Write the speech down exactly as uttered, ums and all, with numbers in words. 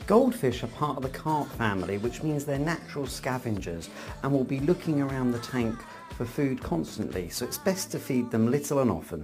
Goldfish are part of the carp family, which means they're natural scavengers and will be looking around the tank for food constantly, so it's best to feed them little and often.